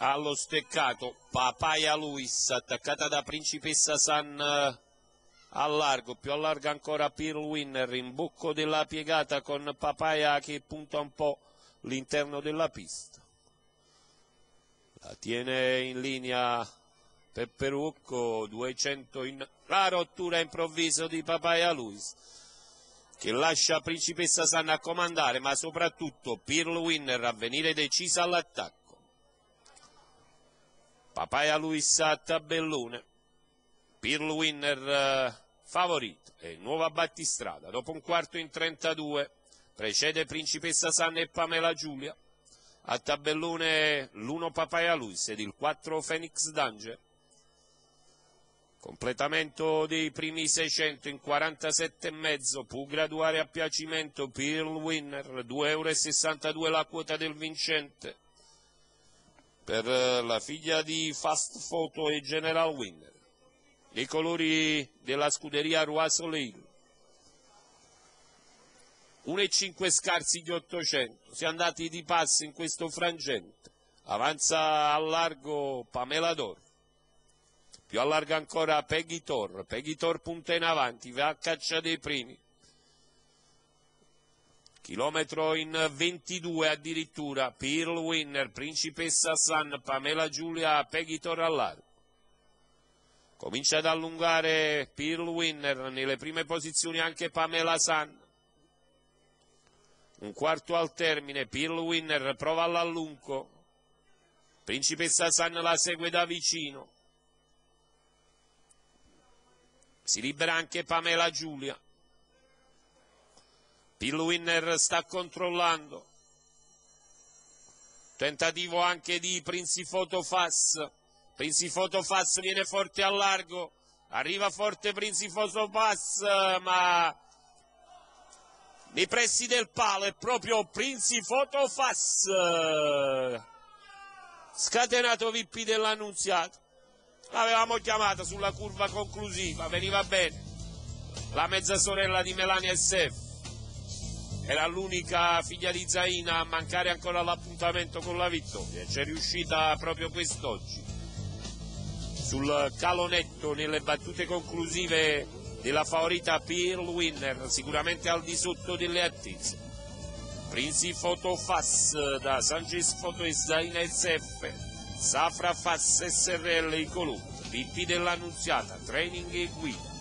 allo steccato, Papaya Luis attaccata da Principessa Sun a largo, più a largo ancora Pearl Winner, in bocco della piegata con Papaya che punta un po' l'interno della pista. La tiene in linea Pepperucco, 200 in la rottura improvviso di Papaya Luis, che lascia Principessa Sun a comandare, ma soprattutto Pearl Winner a venire decisa all'attacco. Papaya Luis a tabellone, Pearl Winner favorito, e nuova battistrada, dopo un quarto in 32, precede Principessa Sun e Pamela Giulia, a tabellone l'1 Papaya Luis ed il 4 Phoenix Danger. Completamento dei primi 600 in 47,5, può graduare a piacimento Pearl Winner, 2,62 € la quota del vincente per la figlia di Fast Photo e General Winner, i colori della scuderia Roi Soleil. 1,5 scarsi di 800, si è andati di passo in questo frangente, avanza a largo Pamela Dor, più a largo ancora Peggy Tor punta in avanti, va a caccia dei primi, chilometro in 22 addirittura, Pearl Winner, Principessa Sun, Pamela Giulia, Peggy Tor a largo. Comincia ad allungare Pearl Winner, nelle prime posizioni anche Pamela Sun. Un quarto al termine, Pearl Winner prova all'allungo, Principessa Sun la segue da vicino. Si libera anche Pamela Giulia. Pearl Winner sta controllando. Tentativo anche di Princifoto Fass. Princifoto Fass viene forte a largo. Arriva forte Princifoto Fass, ma nei pressi del palo è proprio Princifoto Fass. Scatenato Vippi dell'Annunziato. L'avevamo chiamata sulla curva conclusiva, veniva bene. La mezza sorella di Melania SF. Era l'unica figlia di Zaina a mancare ancora all'appuntamento con la vittoria. C'è riuscita proprio quest'oggi. Sul calonetto, nelle battute conclusive della favorita Pearl Winner, sicuramente al di sotto delle attese. Princifoto Fass da Sanchez Foto e Zaina SF. Safra Fass SRL i colori, Pippi dell'Annunziata, training e guida.